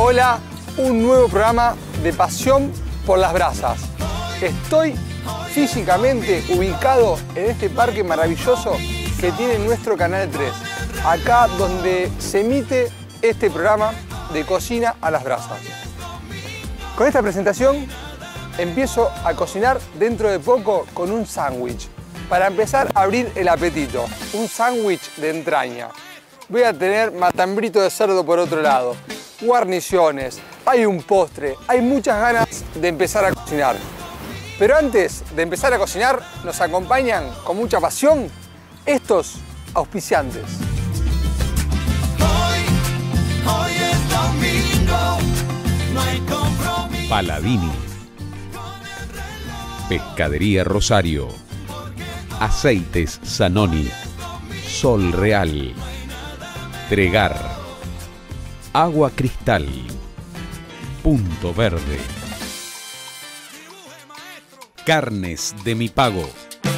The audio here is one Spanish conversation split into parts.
Hola, un nuevo programa de Pasión por las Brasas. Estoy físicamente ubicado en este parque maravilloso que tiene nuestro Canal 3, acá donde se emite este programa de Cocina a las Brasas. Con esta presentación empiezo a cocinar dentro de poco con un sándwich. Para empezar a abrir el apetito, un sándwich de entraña. Voy a tener matambrito de cerdo por otro lado, guarniciones, hay un postre, hay muchas ganas de empezar a cocinar. Pero antes de empezar a cocinar, nos acompañan con mucha pasión estos auspiciantes. Hoy es domingo, no hay compromiso. Paladini, Pescadería Rosario, Aceites Zanoni, Sol Real, Tregar, Agua Cristal, Punto Verde, Carnes de Mi Pago.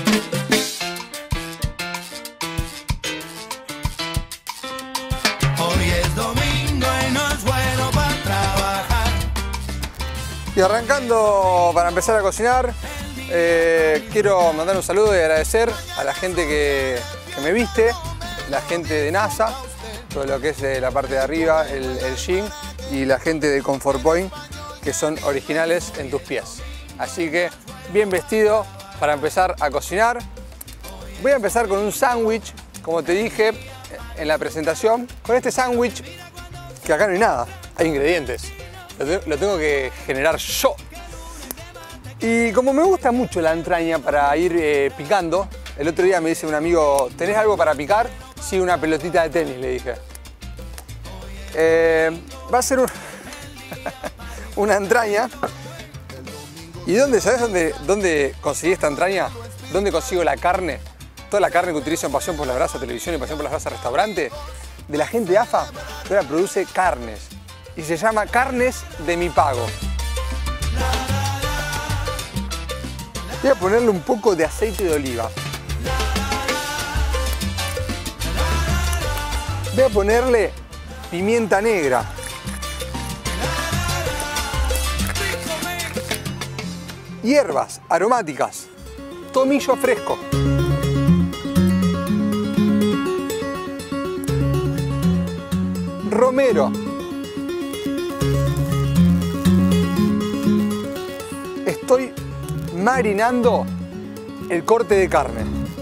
Hoy es domingo y no es bueno para trabajar. Y arrancando para empezar a cocinar, quiero mandar un saludo y agradecer a la gente que me viste, la gente de NASA, todo lo que es la parte de arriba, el jean, y la gente de Comfort Point, que son originales en tus pies. Así que bien vestido para empezar a cocinar. Voy a empezar con un sándwich, como te dije en la presentación. Con este sándwich, que acá no hay nada, hay ingredientes. Lo tengo que generar yo. Y como me gusta mucho la entraña para ir picando, el otro día me dice un amigo, ¿tenés algo para picar? Sí, una pelotita de tenis, le dije. Va a ser una entraña. ¿Y sabes dónde conseguí esta entraña? ¿Dónde consigo la carne? Toda la carne que utilizo en Pasión por las Brasas Televisión y Pasión por las Brasas Restaurante, de la gente de AFA, que ahora produce carnes. Y se llama Carnes de Mi Pago. Voy a ponerle un poco de aceite de oliva. Voy a ponerle pimienta negra. Hierbas aromáticas. Tomillo fresco. Romero. Estoy marinando el corte de carne.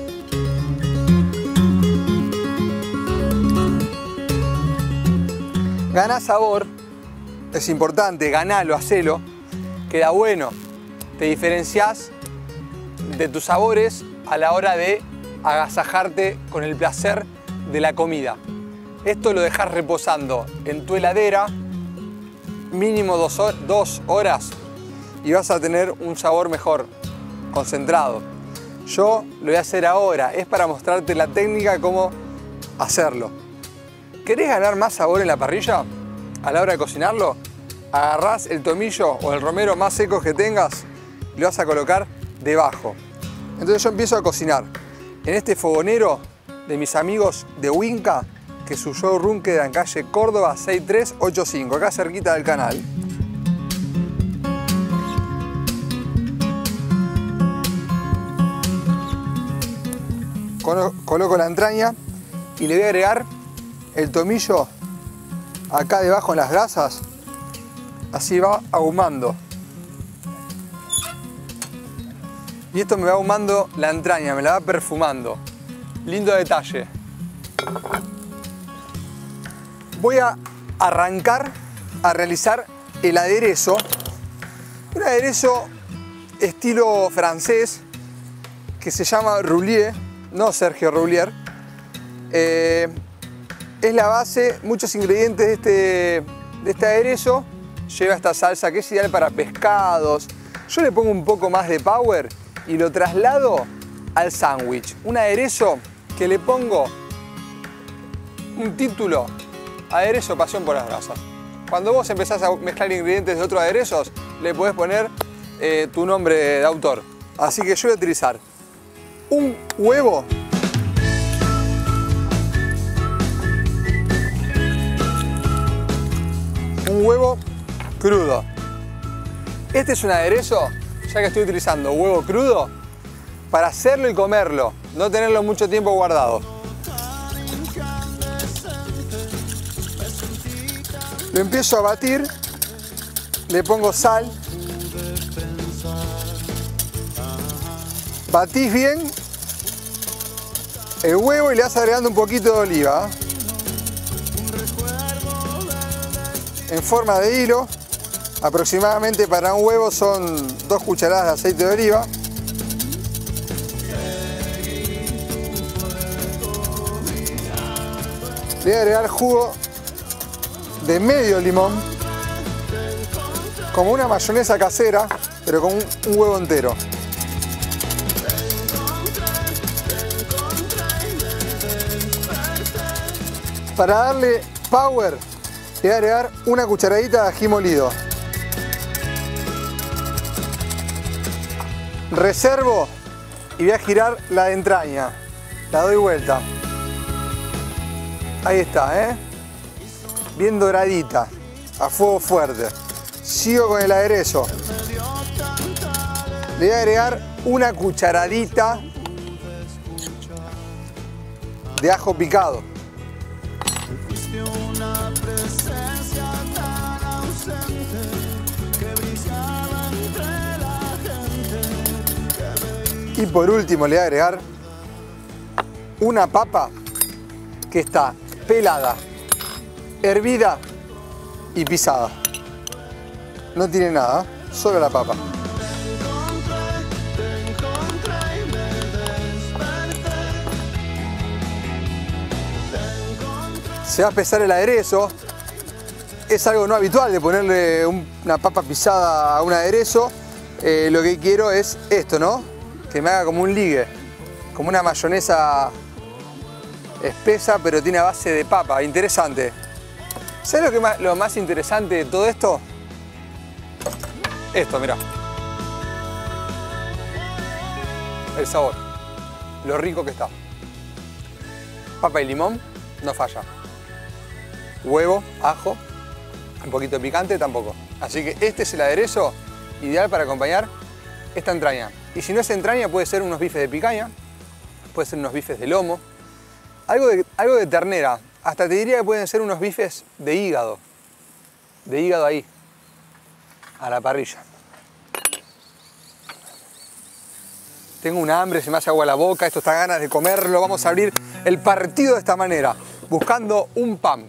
Ganá sabor, es importante, ganalo, hacelo, queda bueno. Te diferenciás de tus sabores a la hora de agasajarte con el placer de la comida. Esto lo dejas reposando en tu heladera mínimo 2 horas y vas a tener un sabor mejor, concentrado. Yo lo voy a hacer ahora, es para mostrarte la técnica, cómo hacerlo. ¿Querés ganar más sabor en la parrilla? A la hora de cocinarlo, agarrás el tomillo o el romero más seco que tengas y lo vas a colocar debajo. Entonces yo empiezo a cocinar en este fogonero de mis amigos de Winca, que su showroom queda en calle Córdoba 6385, acá cerquita del canal. Coloco la entraña y le voy a agregar el tomillo acá debajo en las brasas. Así va ahumando. Y esto me va ahumando la entraña, me la va perfumando. Lindo detalle. Voy a arrancar a realizar el aderezo. Un aderezo estilo francés que se llama Roulier, no Sergio Roulier. Es la base, muchos ingredientes de este aderezo. Lleva esta salsa que es ideal para pescados. Yo le pongo un poco más de power y lo traslado al sándwich. Un aderezo que le pongo un título: Aderezo Pasión por las Brasas. Cuando vos empezás a mezclar ingredientes de otros aderezos, le podés poner tu nombre de autor. Así que yo voy a utilizar un huevo, un huevo crudo. Este es un aderezo, ya que estoy utilizando huevo crudo, para hacerlo y comerlo, no tenerlo mucho tiempo guardado. Lo empiezo a batir, le pongo sal, batís bien el huevo y le vas agregando un poquito de oliva en forma de hilo. Aproximadamente para un huevo son 2 cucharadas de aceite de oliva. Le voy a agregar jugo de medio limón, como una mayonesa casera, pero con un huevo entero. Para darle power, le voy a agregar una cucharadita de ají molido. Reservo y voy a girar la de entraña. La doy vuelta. Ahí está, bien doradita, a fuego fuerte. Sigo con el aderezo. Le voy a agregar una cucharadita de ajo picado. Y por último le voy a agregar una papa que está pelada, hervida y pisada. No tiene nada, solo la papa. Se va a espesar el aderezo. Es algo no habitual de ponerle una papa pisada a un aderezo. Lo que quiero es esto, ¿no? Que me haga como un ligue, como una mayonesa espesa, pero tiene a base de papa. Interesante. ¿Sabes lo más interesante de todo esto? Esto, mirá. El sabor. Lo rico que está. Papa y limón, no falla. Huevo, ajo, un poquito de picante tampoco. Así que este es el aderezo ideal para acompañar esta entraña. Y si no es entraña, puede ser unos bifes de picaña, puede ser unos bifes de lomo, algo de ternera. Hasta te diría que pueden ser unos bifes de hígado ahí, a la parrilla. Tengo una hambre, se me hace agua a la boca, esto está ganas de comerlo. Vamos a abrir el partido de esta manera, buscando un pan.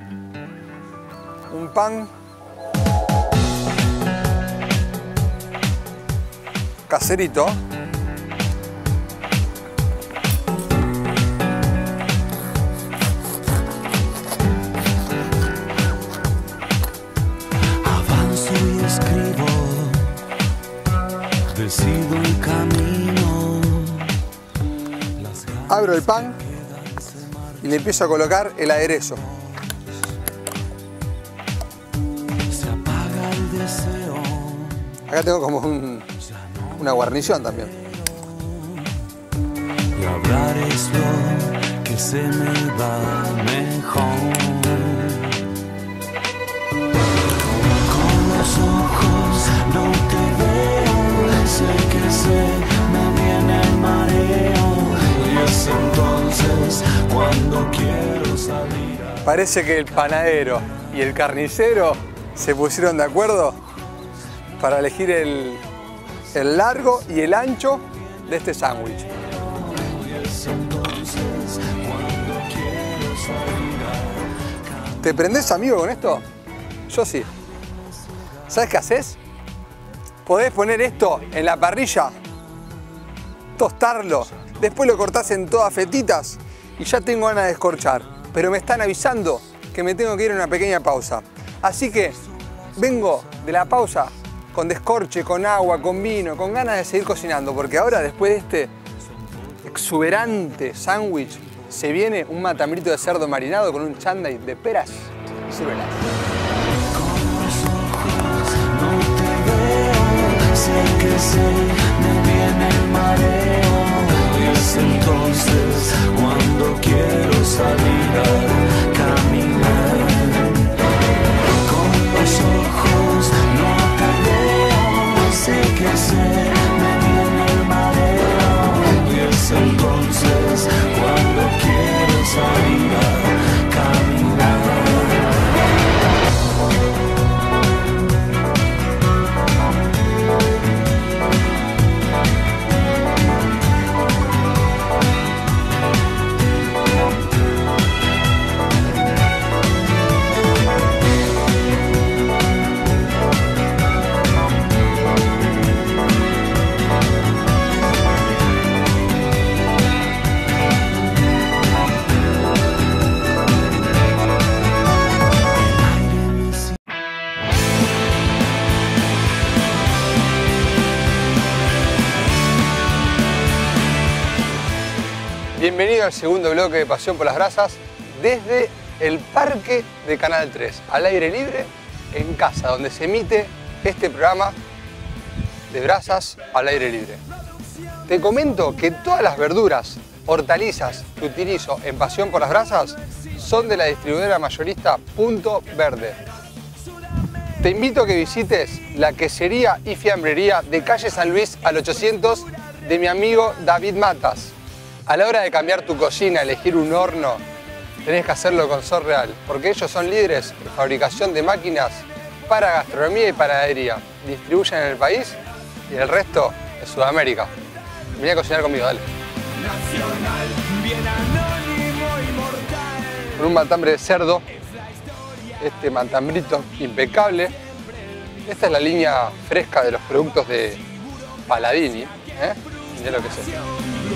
Un pan caserito. Avanzo y escribo, decido el camino. Abro el pan y le empiezo a colocar el aderezo. Se apaga el deseo. Acá tengo como una guarnición también. Y hablar es lo que se me va mejor. Con los ojos no te veo, sé que se me viene el mareo. Y es entonces cuando quiero salir. Parece que el panadero y el carnicero se pusieron de acuerdo para elegir el largo y el ancho de este sándwich. ¿Te prendés, amigo, con esto? Yo sí. ¿Sabes qué haces? Podés poner esto en la parrilla, tostarlo, después lo cortás en todas fetitas y ya tengo ganas de descorchar. Pero me están avisando que me tengo que ir a una pequeña pausa. Así que vengo de la pausa con descorche, con agua, con vino, con ganas de seguir cocinando, porque ahora, después de este exuberante sándwich, se viene un matambrito de cerdo marinado con un chándal de peras. Sírvela. No te veo, sé que se me viene el mareo. Y es entonces cuando quiero salir a caminar. Con Bienvenido al segundo bloque de Pasión por las Brasas desde el parque de Canal 3, al aire libre, en casa, donde se emite este programa de brasas al aire libre. Te comento que todas las verduras, hortalizas que utilizo en Pasión por las Brasas son de la distribuidora mayorista Punto Verde. Te invito a que visites la quesería y fiambrería de calle San Luis al 800 de mi amigo David Matas. A la hora de cambiar tu cocina, elegir un horno, tenés que hacerlo con Sol Real, porque ellos son líderes en fabricación de máquinas para gastronomía y panadería. Distribuyen en el país y el resto de Sudamérica. Vení a cocinar conmigo, dale. Con un matambre de cerdo, este matambrito impecable. Esta es la línea fresca de los productos de Paladini. Mirá lo que es esto.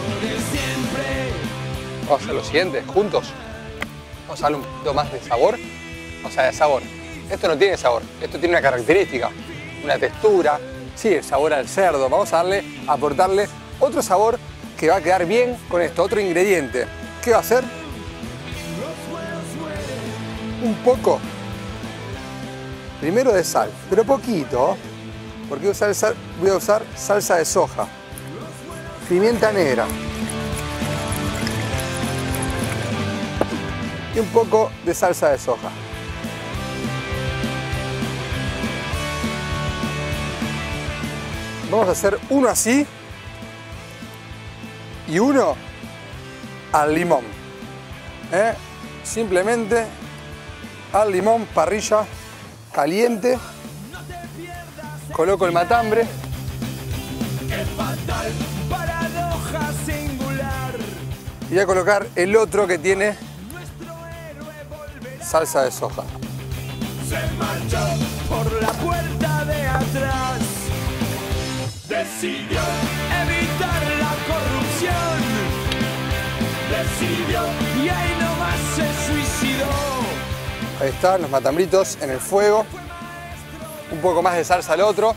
Vamos a hacer lo siguiente, juntos. Vamos a darle un poquito más de sabor. O sea, de sabor. Esto no tiene sabor, esto tiene una característica, una textura. Sí, el sabor al cerdo. Vamos a aportarle otro sabor que va a quedar bien con esto, otro ingrediente. ¿Qué va a hacer? Un poco, primero de sal, pero poquito, porque voy a usar salsa de soja, pimienta negra y un poco de salsa de soja. Vamos a hacer uno así y uno al limón. Simplemente al limón, parrilla caliente. Coloco el matambre. Y voy a colocar el otro que tiene salsa de soja. Se marchó por la puerta de atrás. Decidió evitar la corrupción. Decidió y ahí nomás se suicidó. Ahí están los matambritos en el fuego. Un poco más de salsa al otro.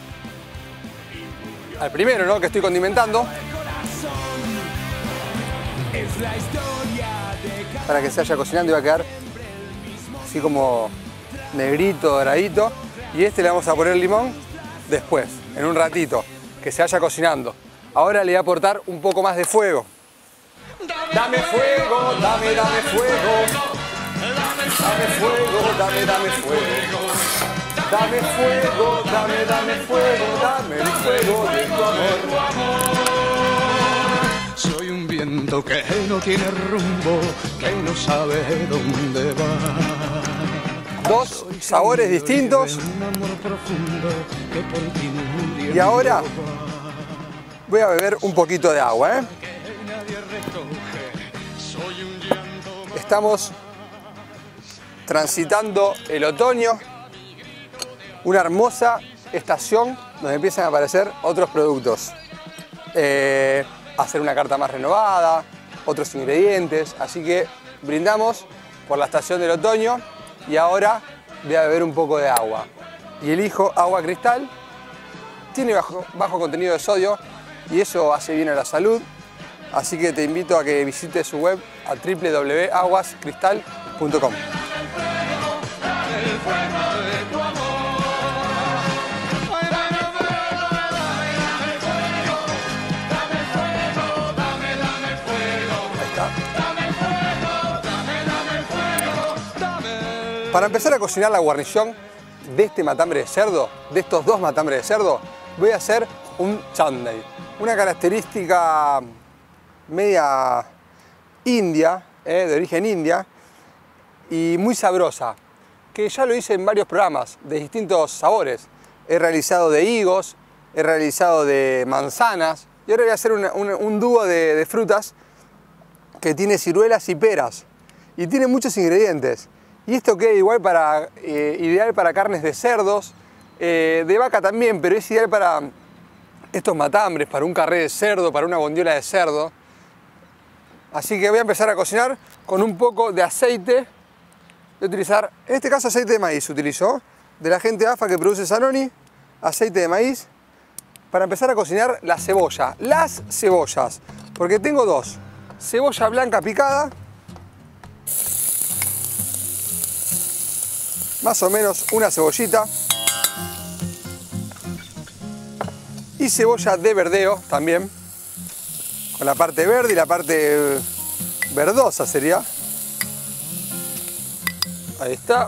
Al primero, ¿no? Que estoy condimentando. Para que se vaya cocinando y va a quedar así como negrito, doradito. Y este le vamos a poner limón después, en un ratito, que se vaya cocinando. Ahora le voy a aportar un poco más de fuego. Dame fuego, dame fuego. Dame fuego, dame fuego. Dame fuego, dame fuego. Dame el fuego de tu amor. Soy un viento que no tiene rumbo, que no sabe dónde va. Dos sabores distintos. Y ahora voy a beber un poquito de agua, Estamos transitando el otoño, una hermosa estación donde empiezan a aparecer otros productos. Hacer una carta más renovada, otros ingredientes, así que brindamos por la estación del otoño y ahora voy a beber un poco de agua. Y elijo agua cristal, tiene bajo contenido de sodio y eso hace bien a la salud, así que te invito a que visites su web a www.aguascristal.com. Para empezar a cocinar la guarnición de este matambre de cerdo, de estos dos matambres de cerdo, voy a hacer un chandai. Una característica media india, de origen india, y muy sabrosa, que ya lo hice en varios programas de distintos sabores. He realizado de higos, he realizado de manzanas, y ahora voy a hacer un dúo de frutas que tiene ciruelas y peras, y tiene muchos ingredientes. Y esto queda igual ideal para carnes de cerdos, de vaca también, pero es ideal para estos matambres, para un carré de cerdo, para una bondiola de cerdo. Así que voy a empezar a cocinar con un poco de aceite. Voy a utilizar, en este caso aceite de maíz utilizo, de la gente AFA que produce Zanoni, aceite de maíz, para empezar a cocinar la cebolla, las cebollas, porque tengo dos. cebolla blanca picada, más o menos una cebollita, y cebolla de verdeo también, con la parte verde y la parte verdosa sería. Ahí está.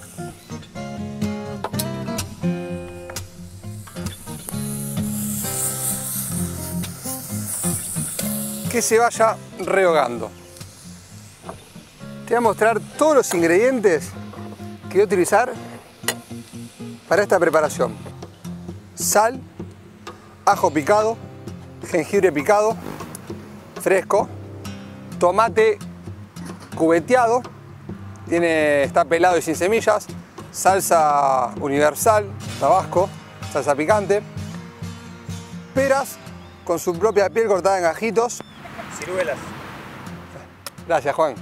Que se vaya rehogando. Te voy a mostrar todos los ingredientes que voy a utilizar para esta preparación. Sal, ajo picado, jengibre picado, fresco, tomate cubeteado, está pelado y sin semillas, salsa universal, tabasco, salsa picante, peras con su propia piel cortada en gajitos. Ciruelas. Gracias, Juan.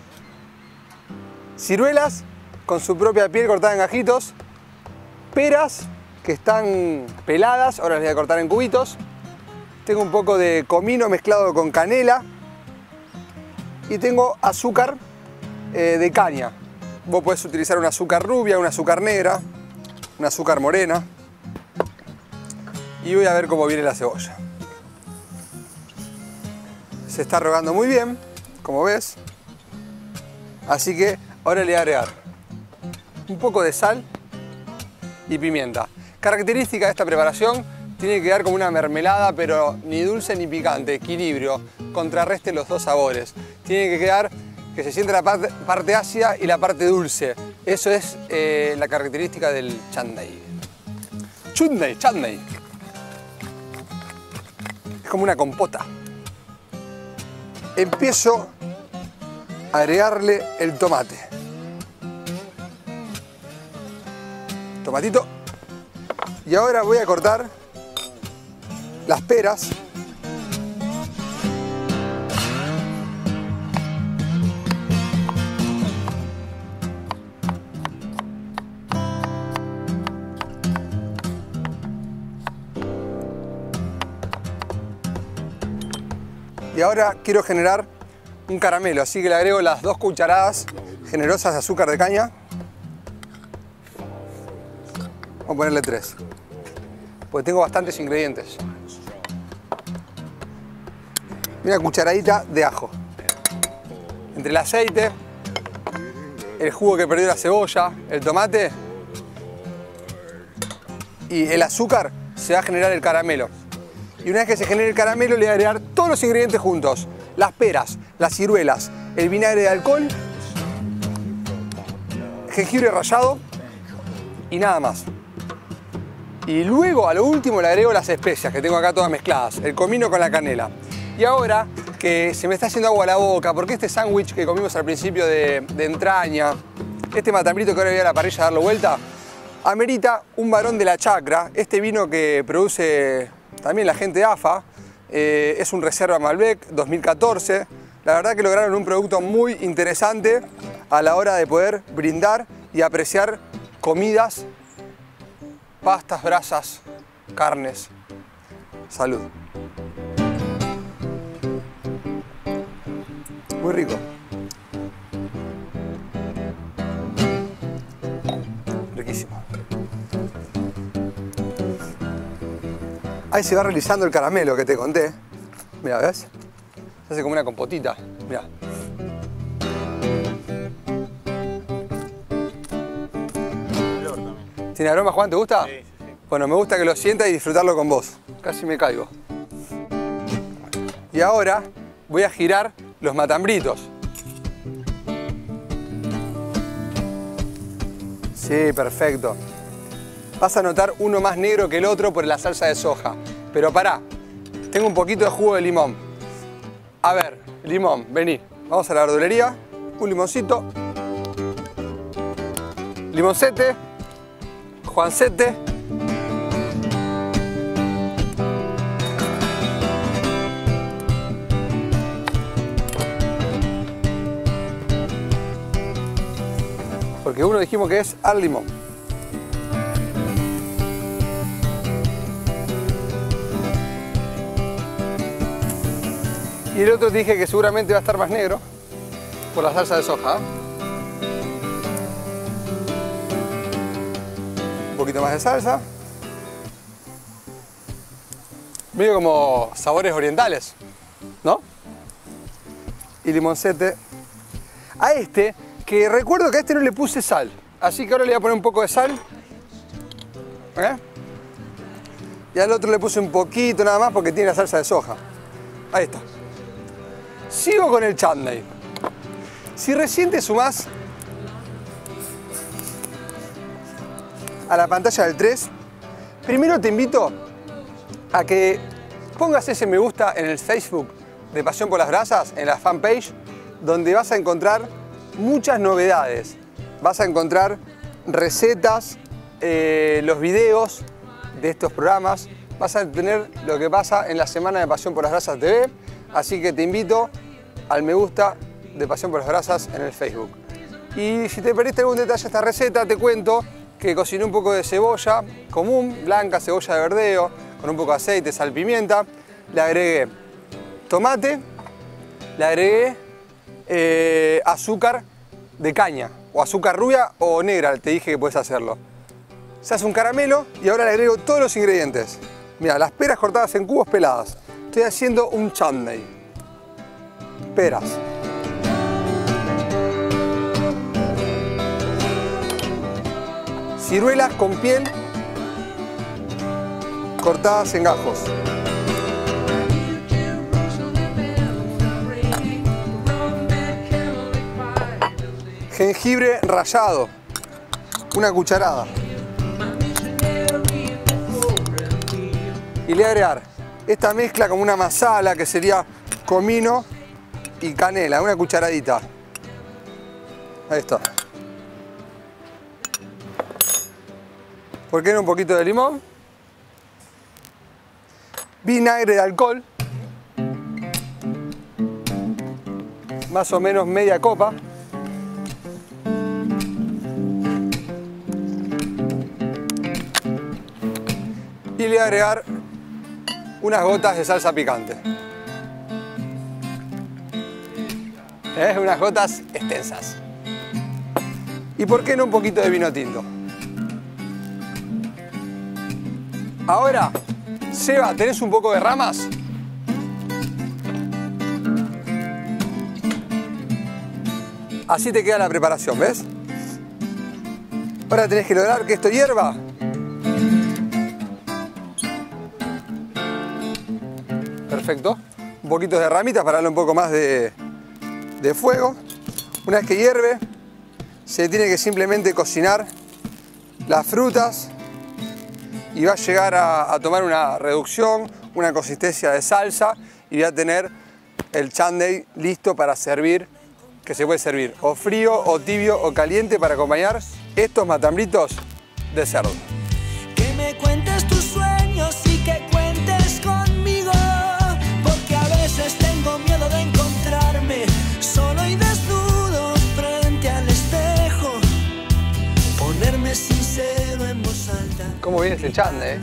Ciruelas con su propia piel cortada en gajitos. Peras que están peladas, ahora las voy a cortar en cubitos. Tengo un poco de comino mezclado con canela. Y tengo azúcar de caña. Vos podés utilizar un azúcar rubia, un azúcar negra, un azúcar morena. Y voy a ver cómo viene la cebolla. Se está rehogando muy bien, como ves. Así que ahora le voy a agregar un poco de sal y pimienta. Característica de esta preparación, tiene que quedar como una mermelada, pero ni dulce ni picante, equilibrio, contrarreste los dos sabores. Tiene que quedar que se siente la parte ácida y la parte dulce. Eso es la característica del chándal. Chándal. Es como una compota. Empiezo a agregarle el tomate. Tomatito. Y ahora voy a cortar las peras. Y ahora quiero generar un caramelo, así que le agrego las 2 cucharadas generosas de azúcar de caña. Vamos a ponerle 3, porque tengo bastantes ingredientes. Y una cucharadita de ajo. Entre el aceite, el jugo que perdió la cebolla, el tomate y el azúcar, se va a generar el caramelo. Y una vez que se genere el caramelo, le voy a agregar todos los ingredientes juntos. Las peras, las ciruelas, el vinagre de alcohol, jengibre rallado y nada más. Y luego, a lo último, le agrego las especias que tengo acá todas mezcladas. El comino con la canela. Y ahora que se me está haciendo agua a la boca, porque este sándwich que comimos al principio de entraña, este matambrito que ahora voy a la parrilla a darlo vuelta, amerita un varón de la chacra. Este vino que produce también la gente de AFA, es un Reserva Malbec 2014. La verdad que lograron un producto muy interesante a la hora de poder brindar y apreciar comidas, pastas, brasas, carnes. Salud. Muy rico. Riquísimo. Ahí se va realizando el caramelo que te conté. Mira, ¿ves? Se hace como una compotita. Mira. ¿Tiene aroma, Juan? ¿Te gusta? Sí, sí, sí. Bueno, me gusta que lo sientas y disfrutarlo con vos. Casi me caigo. Y ahora voy a girar los matambritos. Sí, perfecto. Vas a notar uno más negro que el otro por la salsa de soja. Pero pará, tengo un poquito de jugo de limón. A ver, limón, vení. Vamos a la verdulería. Un limoncito. Limoncete. Juancete. Porque uno dijimos que es al limón. Y el otro te dije que seguramente va a estar más negro por la salsa de soja. Un poquito más de salsa. Medio como sabores orientales, ¿no? Y limoncete. A este, que recuerdo que a este no le puse sal, así que ahora le voy a poner un poco de sal. Y al otro le puse un poquito nada más porque tiene la salsa de soja. Ahí está. Sigo con el chutney. Si recién te sumás a la pantalla del 3, primero te invito a que pongas ese me gusta en el Facebook de Pasión por las Brasas, en la fanpage, donde vas a encontrar muchas novedades. Vas a encontrar recetas, los videos de estos programas. Vas a tener lo que pasa en la semana de Pasión por las Brasas TV. Así que te invito al me gusta de Pasión por las Brasas en el Facebook. Y si te perdiste algún detalle de esta receta, te cuento que cociné un poco de cebolla común, blanca, cebolla de verdeo, con un poco de aceite, sal, pimienta. Le agregué tomate, le agregué azúcar de caña, o azúcar rubia o negra, te dije que puedes hacerlo. Se hace un caramelo y ahora le agrego todos los ingredientes. Mira, las peras cortadas en cubos peladas. Estoy haciendo un chutney. Peras. Ciruelas con piel cortadas en gajos. Jengibre rallado, una cucharada. Y le voy a agregar esta mezcla como una masala que sería comino y canela, una cucharadita. Ahí está. ¿Por qué no un poquito de limón? Vinagre de alcohol. Más o menos media copa. Y le voy a agregar unas gotas de salsa picante. Unas gotas extensas. ¿Y por qué no un poquito de vino tinto? Ahora, Seba, ¿tenés un poco de ramas? Así te queda la preparación, ¿ves? Ahora tenés que lograr que esto hierva. Perfecto. Un poquito de ramitas para darle un poco más de fuego. Una vez que hierve, se tiene que simplemente cocinar las frutas y va a llegar a tomar una reducción, una consistencia de salsa y va a tener el chutney listo para servir, que se puede servir o frío, o tibio, o caliente para acompañar estos matambritos de cerdo. Que me cuentes tus sueños y que cuentes conmigo, porque a veces tengo miedo de encontrarme solo y desnudo frente al espejo, ponerme sincero en voz alta. ¿Cómo viene ese chutney?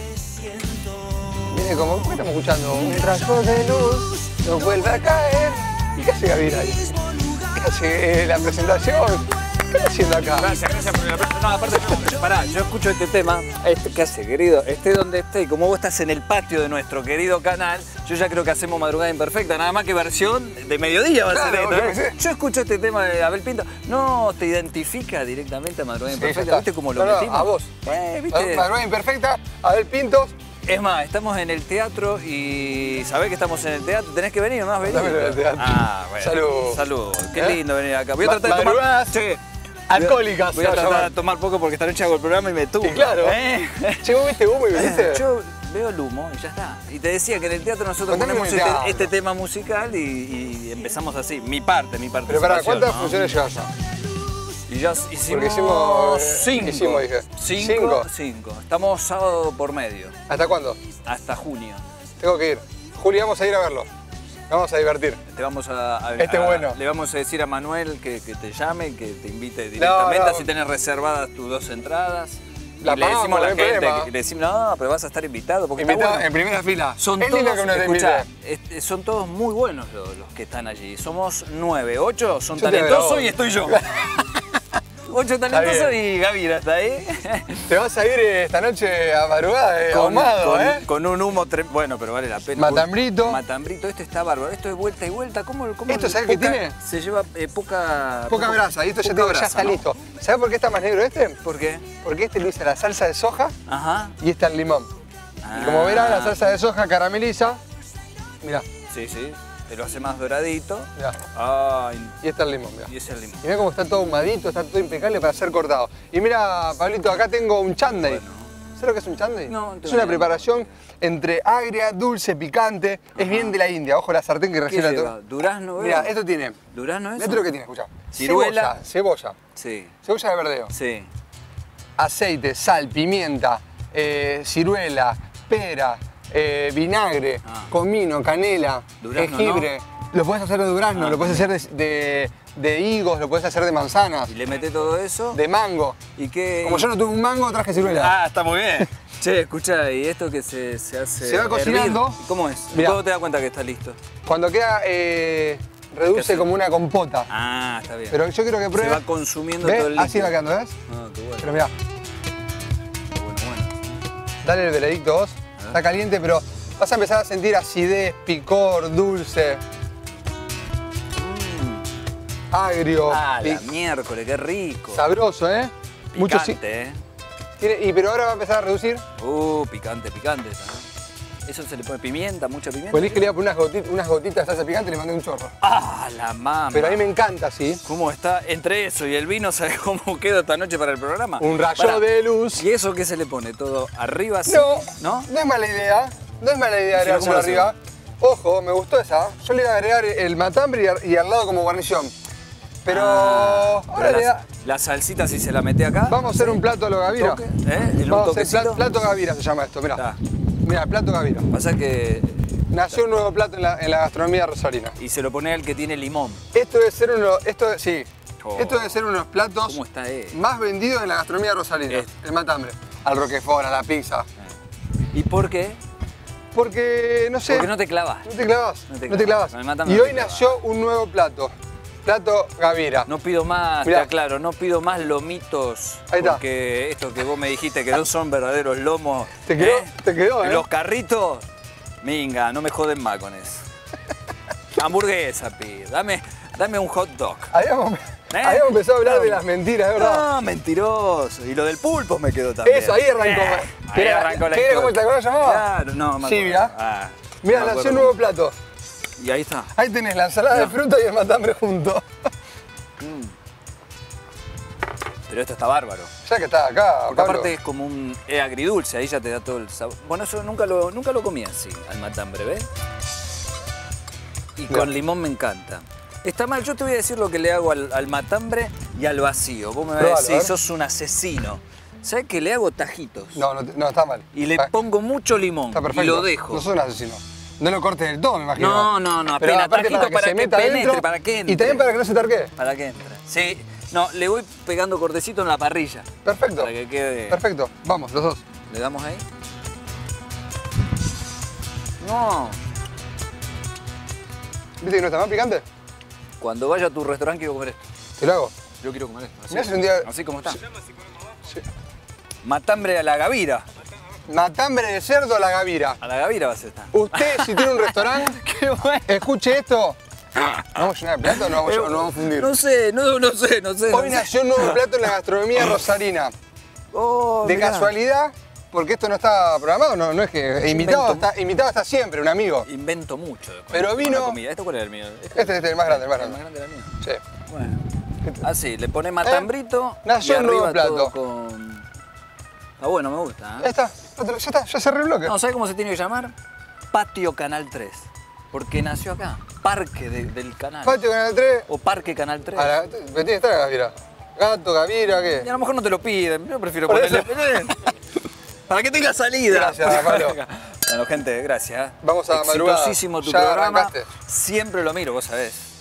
Viene como, ¿qué estamos escuchando? Un rayo de luz nos vuelve a caer. ¿Y qué hace Gabriel ahí? ¿Qué hace la presentación? ¿Qué está haciendo acá? Gracias por la presentación. No, aparte, pará, yo escucho este tema. ¿Qué hace, querido? Esté donde esté, y como vos estás en el patio de nuestro querido canal, yo ya creo que hacemos Madrugada Imperfecta, nada más que versión de mediodía va a ser esto, ¿eh? Yo escucho este tema de Abel Pinto. No, te identifica directamente a Madrugada Imperfecta. ¿Viste cómo lo metimos? A vos. ¿Viste? Madrugada Imperfecta, Abel Pinto. Es más, estamos en el teatro y sabés que estamos en el teatro. ¿Tenés que venir nomás? Venir. Dámelo del teatro. Ah, bueno. Salud. Salud. Qué lindo venir acá. Voy a tratar de tomar... Sí. Alcohólicas. Voy a tratar de tomar poco porque esta noche hago el programa y me tuvo. Y claro. Che, ¿vos viste humo y viniste? Yo veo el humo y ya está. Y te decía que en el teatro nosotros Contame ponemos este tema musical y empezamos así. Mi parte. Pero para ¿cuántas ¿no? funciones llevas ya? Y ya hicimos Porque hicimos 5. hicimos, dije. 5. Estamos sábado por medio. ¿Hasta cuándo? Hasta junio. Tengo que ir. Juli, vamos a ir a verlo. Vamos a divertir. Te vamos bueno. Le vamos a decir a Manuel que te llame, que te invite directamente, No. así tenés reservadas tus 2 entradas. La y le decimos pagamos, a la no hay gente, problema. le decimos, no, pero vas a estar invitado. Porque Invitado está bueno. en primera fila. Son es todos, lindo que uno te escuchá, invite. son todos muy buenos los que están allí. Somos 9, 8 son Yo te talentosos grabo. y estoy yo. 8 talentosos y Gavira está ahí. Te vas a ir esta noche a madrugada, ahumado, con un humo bueno, pero vale la pena. Matambrito. Matambrito, este está bárbaro. Esto es vuelta y vuelta. ¿Cómo ¿Esto sabes qué tiene? Se lleva poca brasa, y esto ya, poca te digo, ya brasa, está ¿no? listo. ¿Sabes por qué está más negro este? ¿Por qué? Porque este lo hice la salsa de soja Ajá. y este el limón. Y como verás, la salsa de soja carameliza. Mirá, Sí, sí. Te lo hace más doradito. mirá. Ay, Y este el limón, mirá. y ese es el limón. Y mira cómo está todo ahumadito, está todo impecable para ser cortado. Y mira, Pablito, acá tengo un chándal. Bueno. ¿Sabes lo que es un chándal? No, no es tengo una idea. preparación entre agria, dulce, picante. Es bien de la India. Ojo la sartén que ¿Qué recién la lleva? toco. ¿Durazno? Mira, veo? esto tiene. ¿Durazno eso? Esto lo que tiene, escuchá. Ciruela. Cebolla. Sí, Cebolla de verdeo. sí. Aceite, sal, pimienta, ciruela, pera, vinagre, Ah. comino, canela, Durazno, jengibre. Lo puedes hacer de durazno, Ah, lo puedes hacer de higos, lo puedes hacer de manzanas, Y le meté todo eso. de mango. ¿Y qué? Como yo no tuve un mango, traje ciruela. Ah, está muy bien. Che, escucha, y esto que se hace. Se va cocinando. hervir, ¿cómo es? Mirá. ¿Cómo te das cuenta que está listo? Cuando queda, ¿Qué reduce hace? como una compota. Ah, está bien. Pero yo quiero que se pruebes. va consumiendo ¿Ves? todo el líquido. Así va quedando, ¿ves? Ah, qué bueno. Pero mirá, Qué bueno. dale el veredicto vos. ver. Está caliente, pero vas a empezar a sentir acidez, picor, dulce, agrio, Ah, la miércoles, qué rico. sabroso, ¿eh? Mucho sí. Picante, Pero ahora va a empezar a reducir. Picante, picante. ¿Sabes? Eso se le pone pimienta, mucha pimienta. Pues dije que le iba a poner unas gotitas de salsa picante y le mandé un chorro. Ah, la mamá. Pero a mí me encanta, sí. ¿Cómo está? Entre eso y el vino, ¿sabes cómo quedo esta noche para el programa? Un rayo Pará. de luz. ¿Y eso qué se le pone? ¿Todo arriba así? No, ¿No? no es mala idea. No es mala idea Sí, agregárselo ¿cómo lo arriba. Ojo, me gustó esa. Yo le iba a agregar el matambre y al lado como guarnición. Pero ahora Pero le da... la salsita si se la mete acá. Vamos a hacer un plato a lo Gavira. Toque, ¿eh? En un Vamos a hacer toquecito. plato Gavira se llama esto, mirá. Está. Mirá, plato Gavira. Pasa que. Nació un nuevo plato en la gastronomía rosarina. Y se lo pone al que tiene limón. Esto debe ser sí. Oh. Esto debe ser uno de los platos ¿Cómo está más vendidos en la gastronomía rosarina. El matambre. Al roquefort, a la pizza. ¿Y por qué? Porque, no sé. Porque no te clavas. No te clavas. No te No te clavas. clavas. Con el matambre Y no hoy te clavas. nació un nuevo plato. Plato Gavira. No pido más, Mirá. te aclaro, no pido más lomitos. Ahí está. Porque esto que vos me dijiste que no son verdaderos lomos. ¿Te quedó? ¿Te quedó, eh? Los carritos, minga, no me joden más con eso. Hamburguesa, pido. Dame un hot dog. Habíamos empezado a hablar de las mentiras, es verdad. No, mentiroso. Y lo del pulpo me quedó también. Eso, ahí arrancó. Ahí arrancó la ¿Qué, ¿Cómo te acuerdas llamaba? Claro, no, me Sí, acuerdo. mirá. Ah, Mirá, no me nació un acuerdo. nuevo plato. Y ahí está. Ahí tenés la ensalada de fruta y el matambre juntos. Pero esto está bárbaro. Ya que estás acá, Porque Pablo. aparte es como un agridulce, ahí ya te da todo el sabor. Bueno, eso nunca lo comí así, al matambre, ¿ves? Y Mirá. con limón me encanta. Está mal, yo te voy a decir lo que le hago al matambre y al vacío. Vos me vas Probalo, a a decir, ver. sos un asesino. ¿Sabes que le hago tajitos? No, está mal. Y le Está- pongo mucho limón Está perfecto. y lo dejo. No sos un asesino. No lo cortes del todo, me imagino. No, Pero apenas aparte tajito para se que meta penetre, adentro para que entre. Y también para que no se tarquee. ¿Para qué entra? Sí, no, le voy pegando cortecito en la parrilla. Perfecto. Para que quede... Perfecto. Vamos, los dos. ¿Le damos ahí? No. ¿Viste que no está mal picante? Cuando vaya a tu restaurante quiero comer esto. Te lo hago. Yo quiero comer esto. Mirá si un día- Así como está. Sí. Matambre a la Gavira. Matambre de cerdo a la Gavira. A la Gavira vas a estar. Usted, si tiene un restaurante, Qué bueno. escuche esto. ¿Vamos a llenar de plato o no vamos a fundir? No sé. Hoy nació un nuevo plato en la gastronomía rosarina. Oh, De mirá. casualidad, porque esto no está programado, no es que. Invitado invento. invitado está siempre, un amigo. Invento mucho. con- Pero con vino- la comida. ¿Esto cuál era el mío? Este es el más grande, el más El más grande. grande era el mío. Sí. Bueno. Así, le pone matambrito Nació y un nuevo arriba todo plato. con... Está bueno, me gusta. Ya está, ya está, ya cerré el bloque. No, ¿sabes cómo se tiene que llamar? Patio Canal 3. Porque nació acá. Parque del canal. Patio Canal 3. O Parque Canal 3. Me tiene que estar la Gavira. Gato, Gavira, Y ¿qué? a lo mejor no te lo piden. Yo prefiero Por ponerle. eso. Para que tenga salida. Gracias, Pablo. Bueno, gente, gracias. Vamos a madrugada. Exitosísimo tu Ya programa. arrancaste. Siempre lo miro, vos sabés.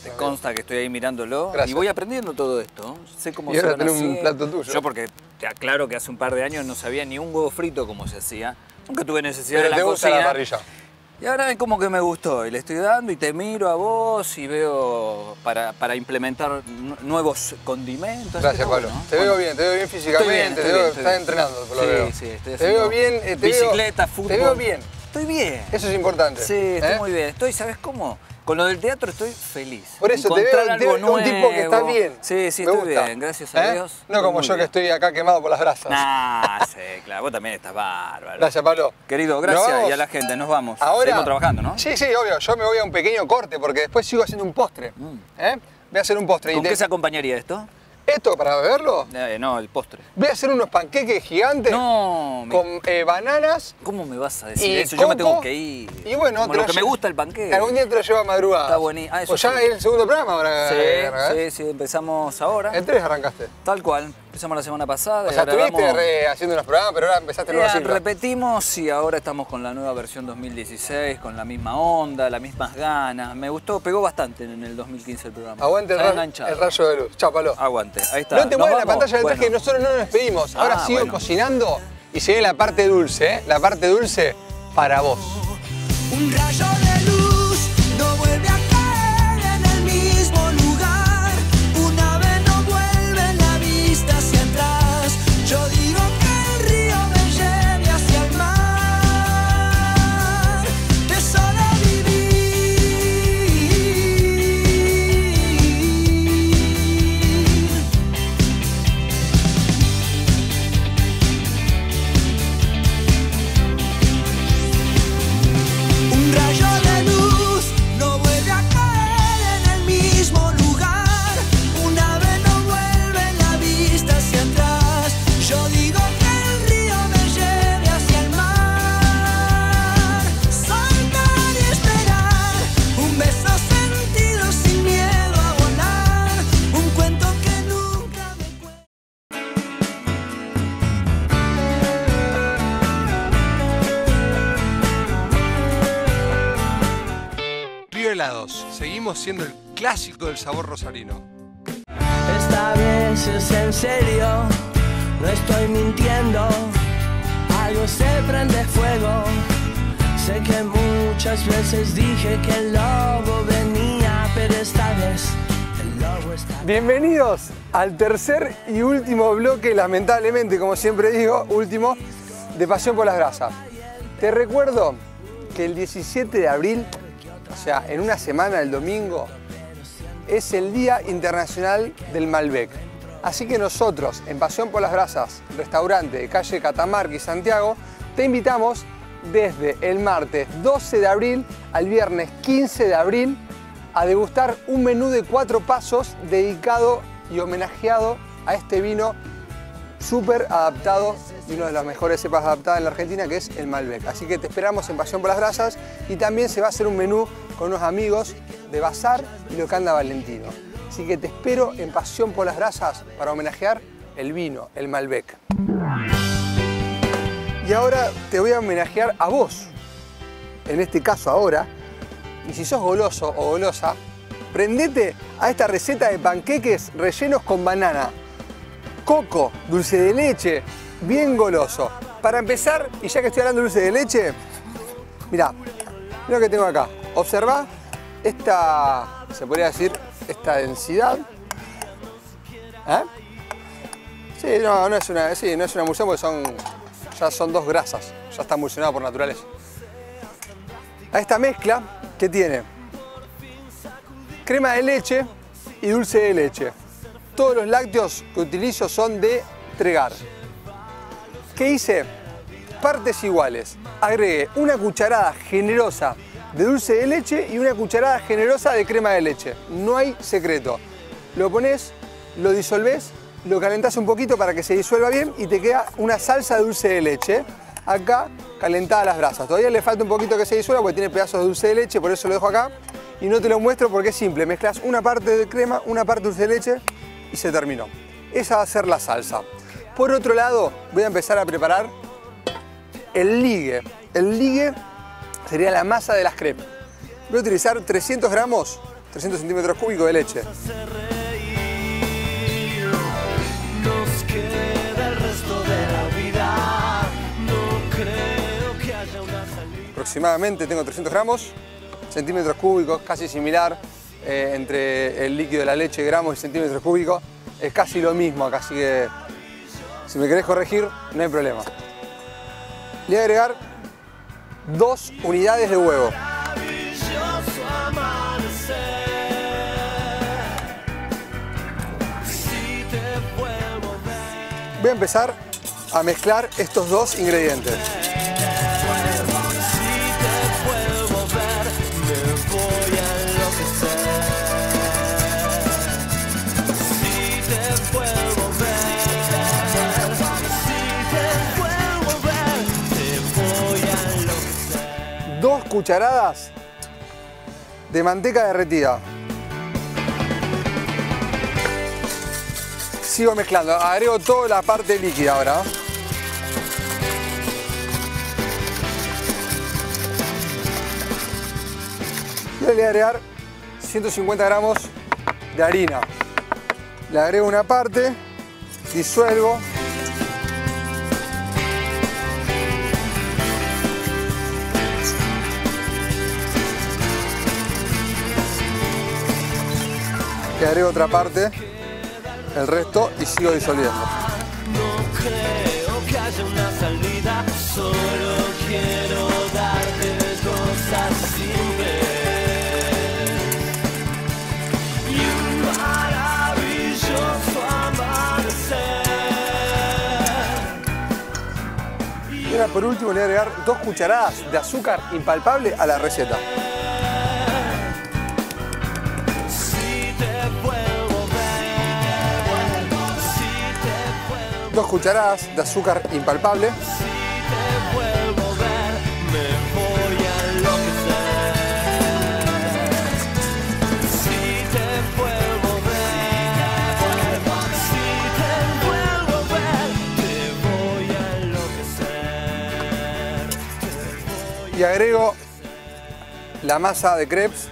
Te consta que estoy ahí mirándolo. Gracias. Y voy aprendiendo todo esto. Sé cómo Y se ahora van tenés un haciendo. plato tuyo. Yo porque te aclaro que hace un par de años no sabía ni un huevo frito cómo se hacía. Nunca tuve necesidad Pero de te la gusta cocina. la parrilla. Y ahora es como que me gustó y le estoy dando y te miro a vos y veo para implementar nuevos condimentos. Gracias, Está Pablo. bueno. Te veo bien físicamente, Estoy te veo, bien, estás entrenando, por lo que veo. Sí, estoy Te veo haciendo bien, bicicleta, fútbol. Te veo bien. Estoy bien. Eso es importante. Sí, estoy muy bien. Estoy, ¿sabes cómo? Con lo del teatro estoy feliz. Por eso te Encontrar veo, algo nuevo. un tipo que está bien. Sí, Me estoy gusta. bien, gracias a Dios. No como yo que estoy acá quemado por las brasas. Nah, sí, claro, vos también estás bárbaro. Gracias, Pablo. Querido, ¿Nos gracias vamos? y a la gente, nos vamos. Ahora, seguimos trabajando, ¿no? Sí, obvio. Yo me voy a un pequeño corte porque después sigo haciendo un postre. Voy a hacer un postre. ¿Con qué se acompañaría esto? ¿Esto para beberlo? No, el postre. Voy a hacer unos panqueques gigantes No, con bananas. ¿cómo me vas a decir Y eso? Yo me coco, tengo que ir. y bueno, Como te lo lo que me llevo- gusta el panqueque. Algún día te lo llevo a madrugada. Está buenísimo. Ah, eso Pues ya sí. es el segundo programa ahora. Sí, empezamos ahora. El 3 arrancaste. Tal cual. Empezamos la semana pasada. O sea, grabamos- estuviste haciendo unos programas, pero ahora empezaste el nuevo ciclo. repetimos y ahora estamos con la nueva versión 2016, con la misma onda, las mismas ganas. Me gustó, pegó bastante en el 2015 el programa. Aguante Está el enganchado. rayo de luz. Chao, Pablo. Aguante, ahí está. No te ¿Nos muevas la vamos? pantalla detrás Bueno. que nosotros no nos despedimos. Ahora sigo bueno. cocinando y se viene la parte dulce, ¿eh? La parte dulce para vos. Un rayo de luz no vuelve a caer en el mismo lugar. Una vez no vuelve la vista hacia atrás. Yo digo que el río me lleve hacia el mar. Que solo vivir. Un rayo de luz no vuelve a caer en el mismo lugar. Una vez no vuelve la vista hacia atrás. Yo digo que el río me lleve hacia el mar. Soltar y esperar. Un beso sentido sin miedo a volar. Un cuento que nunca me cuento. Río Helados, seguimos siendo el clásico del sabor rosarino. Esta vez es en serio, no estoy mintiendo. Algo se prende fuego. Sé que muchas veces dije que el lobo venía, pero esta vez el lobo está. Bienvenidos al tercer y último bloque, lamentablemente, como siempre digo, último, de Pasión por las Brasas. Te recuerdo que el 17 de abril, o sea, en una semana, el domingo, es el Día Internacional del Malbec. Así que nosotros, en Pasión por las Brasas, restaurante de calle Catamarca y Santiago, te invitamos desde el martes 12 de abril al viernes 15 de abril a degustar un menú de 4 pasos dedicado y homenajeado a este vino súper adaptado y uno de las mejores cepas adaptadas en la Argentina, que es el Malbec. Así que te esperamos en Pasión por las Brasas y también se va a hacer un menú con unos amigos de Bazar y Locanda Valentino. Así que te espero en Pasión por las Brasas para homenajear el vino, el Malbec. Y ahora te voy a homenajear a vos, en este caso ahora. Y si sos goloso o golosa, prendete a esta receta de panqueques rellenos con banana, coco, dulce de leche, bien goloso. Para empezar, y ya que estoy hablando de dulce de leche, mirá lo que tengo acá. Observá esta, se podría decir, esta densidad. ¿Eh? Sí, no es una emulsión porque ya son dos grasas, ya está emulsionado por naturaleza. A esta mezcla que tiene crema de leche y dulce de leche. Todos los lácteos que utilizo son de Tregar. ¿Qué hice? Partes iguales. Agregué una cucharada generosa de dulce de leche y una cucharada generosa de crema de leche. No hay secreto. Lo pones, lo disolvés, lo calentás un poquito para que se disuelva bien y te queda una salsa de dulce de leche. Acá calentada a las brasas. Todavía le falta un poquito que se disuelva porque tiene pedazos de dulce de leche, por eso lo dejo acá. Y no te lo muestro porque es simple. Mezclas una parte de crema, una parte de dulce de leche y se terminó. Esa va a ser la salsa. Por otro lado, voy a empezar a preparar el ligue. El ligue sería la masa de las crepes. Voy a utilizar 300 gramos 300 centímetros cúbicos de leche. Nos queda el resto de la vida. No creo que haya una salida. Aproximadamente tengo 300 gramos, centímetros cúbicos, casi similar entre el líquido de la leche, gramos y centímetros cúbicos. Es casi lo mismo acá, así que si me querés corregir, no hay problema. Le voy a agregar 2 unidades de huevo. Voy a empezar a mezclar estos 2 ingredientes. Dos cucharadas de manteca derretida. Sigo mezclando, agrego toda la parte líquida ahora. Y le voy a agregar 150 gramos de harina. Le agrego una parte, disuelvo. Le agrego otra parte, el resto, y sigo disolviendo. No creo que haya una salida, solo quiero darte cosas simples y un maravilloso amanecer. Y ahora por último le voy a agregar 2 cucharadas de azúcar impalpable a la receta. 2 cucharadas de azúcar impalpable. Y agrego la masa de crepes.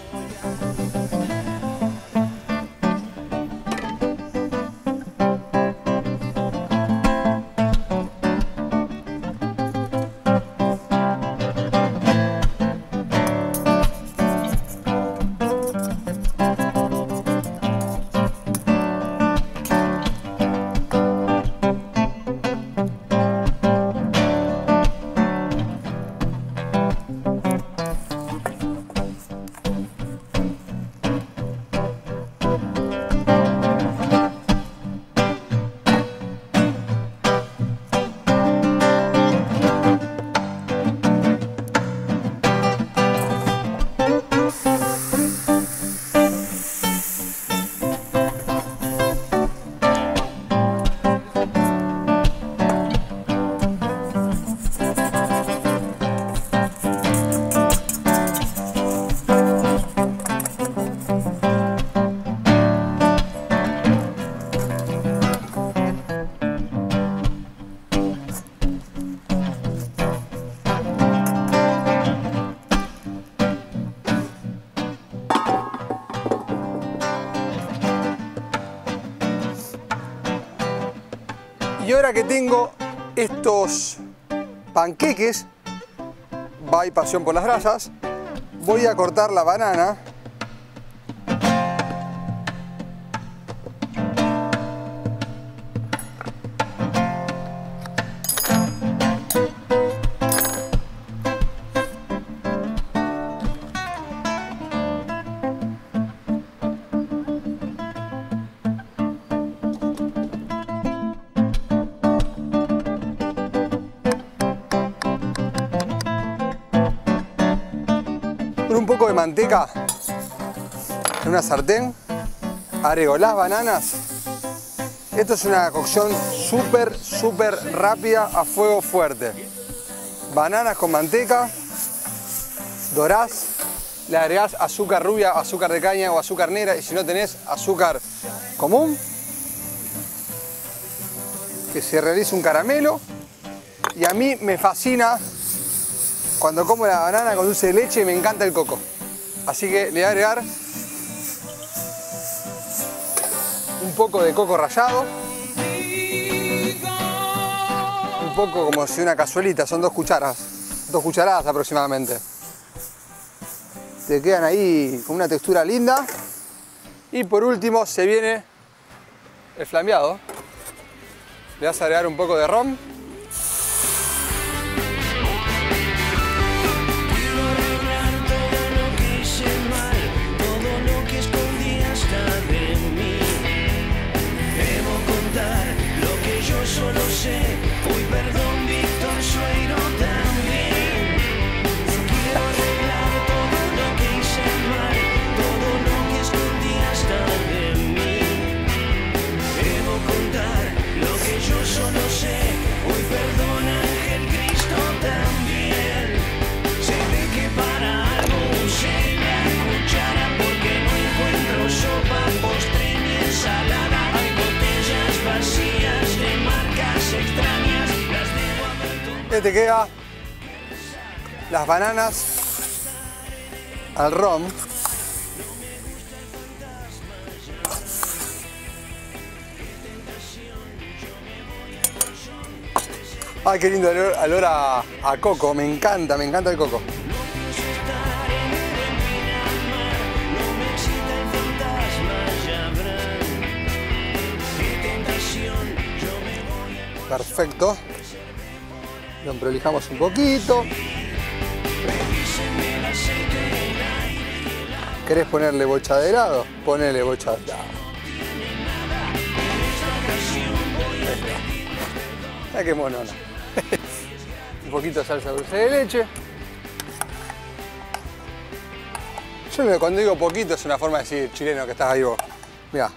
Y ahora que tengo estos panqueques, by Pasión por las Grasas, voy a cortar la banana. Con un poco de manteca en una sartén, agrego las bananas. Esto es una cocción súper rápida a fuego fuerte. Bananas con manteca, dorás, le agregás azúcar rubia, azúcar de caña o azúcar negra, y si no tenés azúcar común, que se realice un caramelo. Y a mí me fascina cuando como la banana con dulce de leche, me encanta el coco. Así que le voy a agregar poco de coco rallado. Un poco como si una cazuelita, son 2 cucharadas aproximadamente. Te quedan ahí con una textura linda. Y por último se viene el flambeado. Le vas a agregar un poco de ron. Solo sé, uy perdón Víctor Sueiro también. Quiero arreglar todo lo que hice mal, todo lo que escondí hasta de mí. Debo contar lo que yo solo sé, uy perdón Ángel Cristo también. Se ve que para algo usé la cuchara porque no encuentro sopa, postre ni ensalada. Hay botellas vacías de marcas extrañas, las debo abandonar. Te queda las bananas al ron. Ay, qué lindo olor a coco, me encanta el coco. Perfecto. Lo prolijamos un poquito. ¿Querés ponerle bocha de helado? Ponele bocha de helado. Ay, qué monona. Un poquito de salsa dulce de leche. Yo cuando digo poquito es una forma de decir chileno que estás ahí vos. Mirá.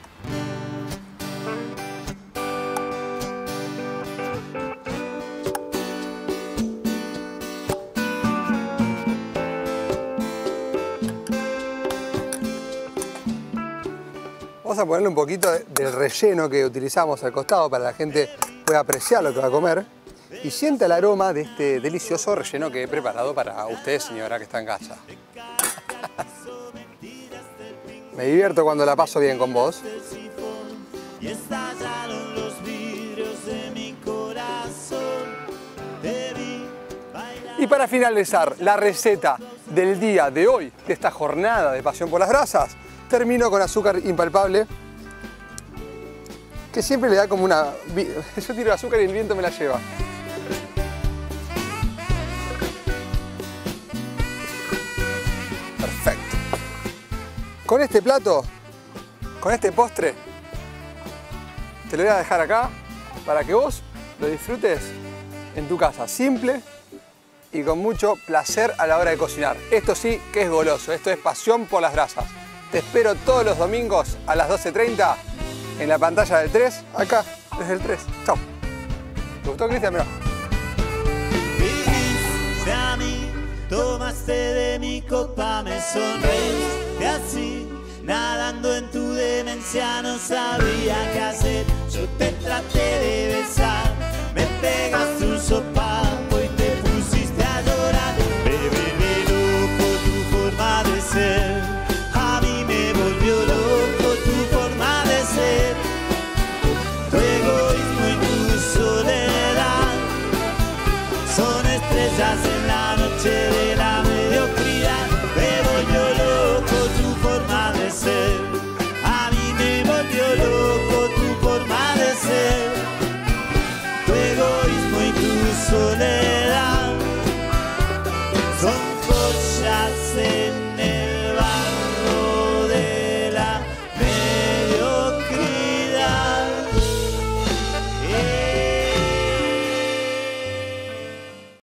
Vamos a ponerle un poquito del relleno que utilizamos al costado para que la gente pueda apreciar lo que va a comer y sienta el aroma de este delicioso relleno que he preparado para usted, señora, que está en casa. Me divierto cuando la paso bien con vos. Y para finalizar la receta del día de hoy, de esta jornada de Pasión por las Brasas, termino con azúcar impalpable, que siempre le da como una... Yo tiro azúcar y el viento me la lleva. Perfecto. Con este plato, con este postre, te lo voy a dejar acá para que vos lo disfrutes en tu casa. Simple y con mucho placer a la hora de cocinar. Esto sí que es goloso, esto es Pasión por las Brasas. Te espero todos los domingos a las 12:30 en la pantalla del 3, acá, desde el 3. Chau. ¿Te gustó, Cristian? Mirá. Viniste a mí, tomaste de mi copa, me sonreíste así, nadando en tu demencia, no sabía qué hacer. Yo te traté de besar, me pegaste un sopapo y te pusiste a llorar. Me vuelve loco tu forma de ser. Tu egoísmo y tu soledad son estrellas en la noche de la mediocridad. Me volvió loco tu forma de ser. A mí me volvió loco tu forma de ser. Tu egoísmo y tu soledad son joyas en